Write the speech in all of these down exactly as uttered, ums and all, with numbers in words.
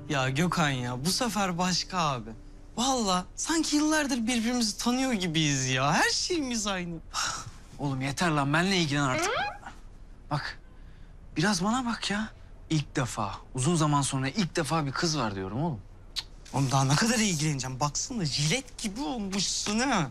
Ya Gökhan ya bu sefer başka abi. Vallahi sanki yıllardır birbirimizi tanıyor gibiyiz ya. Her şeyimiz aynı. Oğlum yeter lan, benimle ilgilen artık. Bak, biraz bana bak ya. İlk defa, uzun zaman sonra ilk defa bir kız var diyorum oğlum. Oğlum daha ne kadar ilgileneceğim. Baksana jilet gibi olmuşsun ha.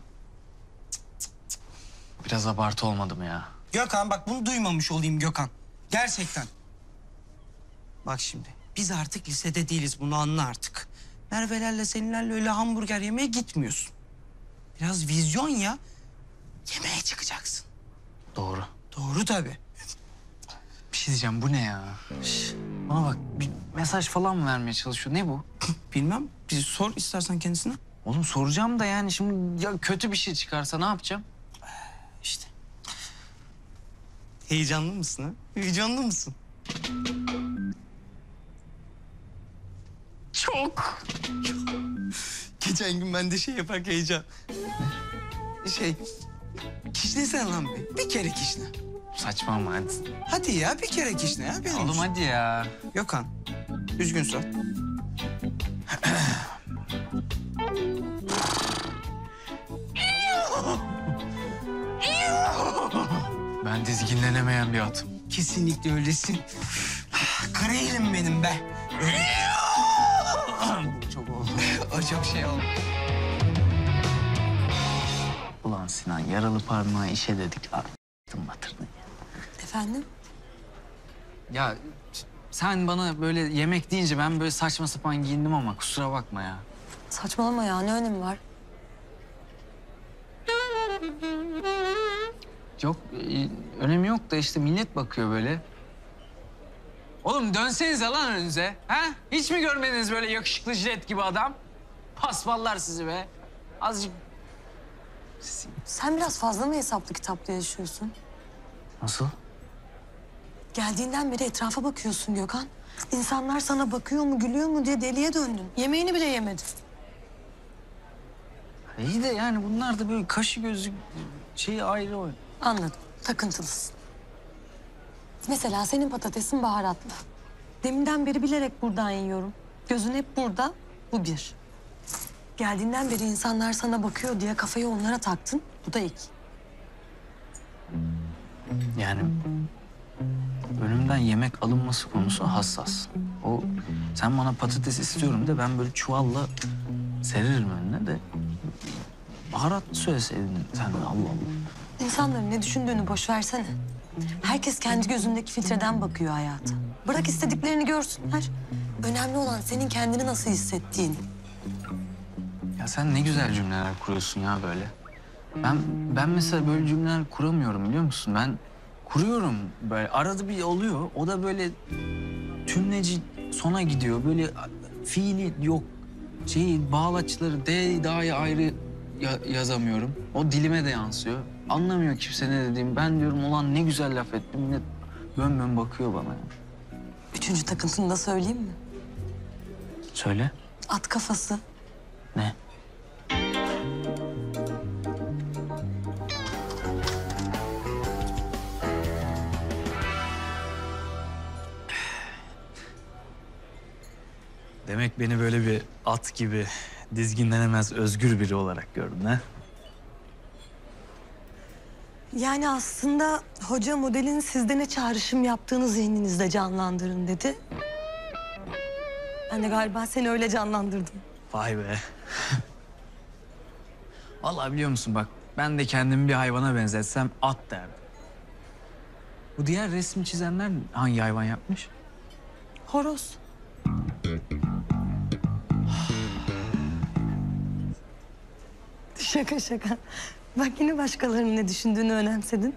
Biraz abartı olmadı mı ya? Gökhan bak bunu duymamış olayım Gökhan. Gerçekten. Bak şimdi biz artık lisede değiliz, bunu anla artık. Merve'lerle seninlerle öyle hamburger yemeye gitmiyorsun. Biraz vizyon ya. Yemeğe çıkacaksın. Doğru. Doğru tabii. Bir şey diyeceğim, bu ne ya? Şş, bana bak, bir mesaj falan mı vermeye çalışıyor? Ne bu? Bilmem. Bir sor istersen kendisine. Oğlum soracağım da yani şimdi ya kötü bir şey çıkarsa ne yapacağım? İşte. Heyecanlı mısın ha? Heyecanlı mısın? Çok. Geçen gün ben de şey yaparken heyecan. Şey, kişnesene lan bir. Bir kere kişne. Saçmalama hadi. Hadi ya bir kere kişne ya benim Oğlum olsun. hadi ya. Gökhan, düzgün sor. Ben dizginlenemeyen bir atım. Kesinlikle öylesin. Kara elim benim be. Çok oldu. O çok şey oldu. Ulan Sinan, yaralı parmağı işe dedik. Attın batırdın ya. Efendim? Ya sen bana böyle yemek deyince ben böyle saçma sapan giyindim ama kusura bakma ya. Saçmalama ya, ne önemi var? Yok, e, önemi yok da işte millet bakıyor böyle. Oğlum dönsenize lan önünüze. Ha? Hiç mi görmediniz böyle yakışıklı jilet gibi adam? Paspallar sizi be. Azıcık... Sen biraz fazla mı hesaplı kitaplı yaşıyorsun? Nasıl? Geldiğinden beri etrafa bakıyorsun Gökhan. İnsanlar sana bakıyor mu, gülüyor mu diye deliye döndün. Yemeğini bile yemedin. İyi de yani bunlar da böyle kaşı gözü şeyi ayrı oyun. Anladım, takıntılısın. Mesela senin patatesin baharatlı. Deminden beri bilerek buradan yiyorum. Gözün hep burada, bu bir. Geldiğinden beri insanlar sana bakıyor diye kafayı onlara taktın. Bu da iki. Yani önümden yemek alınması konusu hassas. O sen bana patates istiyorum de ben böyle çuvalla seririm önüne de baharatlı söyleseydin sen de Allah Allah. İnsanların ne düşündüğünü boş versene. Herkes kendi gözündeki filtreden bakıyor hayata. Bırak istediklerini görsünler. Önemli olan senin kendini nasıl hissettiğin. Ya sen ne güzel cümleler kuruyorsun ya böyle. Ben ben mesela böyle cümleler kuramıyorum biliyor musun? Ben kuruyorum böyle arada bir oluyor. O da böyle tümleci sona gidiyor. Böyle fiili yok. Şey bağlaçları D, da'yı ayrı ya- yazamıyorum. O dilime de yansıyor. Anlamıyor kimse ne dediğimi. Ben diyorum ulan ne güzel laf ettim. Millet bön bön bakıyor bana. Üçüncü takıntını da söyleyeyim mi? Söyle. At kafası. Ne? Demek beni böyle bir at gibi dizginlenemez özgür biri olarak gördün ha? Yani aslında hoca modelin sizde ne çağrışım yaptığını zihninizde canlandırın dedi. Ben de galiba seni öyle canlandırdım. Vay be. Vallahi biliyor musun bak ben de kendimi bir hayvana benzetsem at derdim. Bu diğer resmi çizenler hangi hayvan yapmış? Horoz. Şaka şaka. Bak yine başkalarının ne düşündüğünü önemsedin.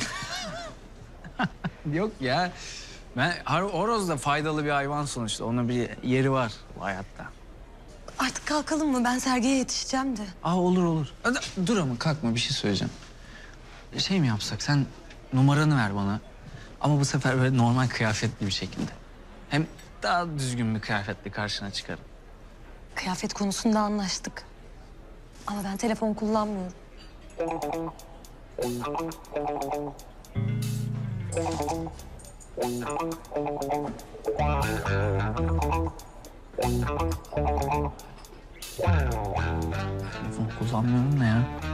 Yok ya. Ben horoz da faydalı bir hayvan sonuçta. Onun bir yeri var bu hayatta. Artık kalkalım mı? Ben sergiye yetişeceğim de. Aa olur olur. Hadi, dur ama kalkma bir şey söyleyeceğim. Şey mi yapsak sen numaranı ver bana. Ama bu sefer böyle normal kıyafetli bir şekilde. Hem daha düzgün bir kıyafetle karşına çıkarım. Kıyafet konusunda anlaştık. Ama ben telefon kullanmıyorum. Telefon kullanmıyorum da ya.